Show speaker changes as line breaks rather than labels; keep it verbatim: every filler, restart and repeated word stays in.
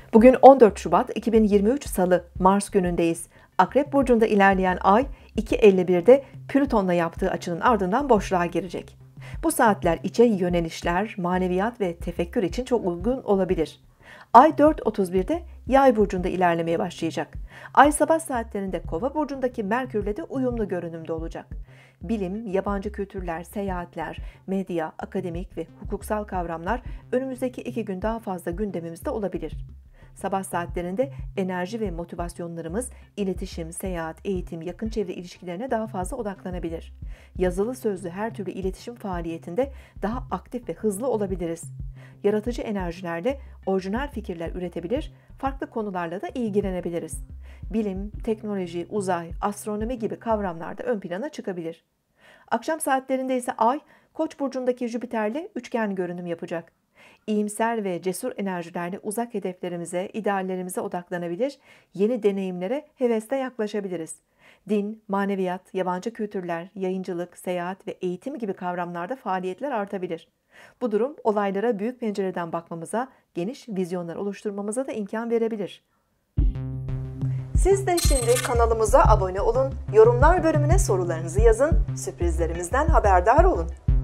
Bugün on dört Şubat iki bin yirmi üç Salı, Mars günündeyiz. Akrep burcunda ilerleyen ay iki elli birde Plüton'la yaptığı açının ardından boşluğa girecek. Bu saatler içe yönelişler, maneviyat ve tefekkür için çok uygun olabilir. Ay dört otuz birde Yay burcunda ilerlemeye başlayacak. Ay sabah saatlerinde Kova burcundaki Merkürle de uyumlu görünümde olacak. Bilim, yabancı kültürler, seyahatler, medya, akademik ve hukuksal kavramlar önümüzdeki iki gün daha fazla gündemimizde olabilir. Sabah saatlerinde enerji ve motivasyonlarımız iletişim, seyahat, eğitim, yakın çevre ilişkilerine daha fazla odaklanabilir. Yazılı sözlü her türlü iletişim faaliyetinde daha aktif ve hızlı olabiliriz. Yaratıcı enerjilerle orijinal fikirler üretebilir, farklı konularla da ilgilenebiliriz. Bilim, teknoloji, uzay, astronomi gibi kavramlar da ön plana çıkabilir. Akşam saatlerinde ise Ay, Koç burcundaki Jüpiter'le üçgen görünüm yapacak. İyimser ve cesur enerjilerle uzak hedeflerimize, ideallerimize odaklanabilir, yeni deneyimlere hevesle yaklaşabiliriz. Din, maneviyat, yabancı kültürler, yayıncılık, seyahat ve eğitim gibi kavramlarda faaliyetler artabilir. Bu durum olaylara büyük pencereden bakmamıza, geniş vizyonlar oluşturmamıza da imkan verebilir. Siz de şimdi kanalımıza abone olun, yorumlar bölümüne sorularınızı yazın, sürprizlerimizden haberdar olun.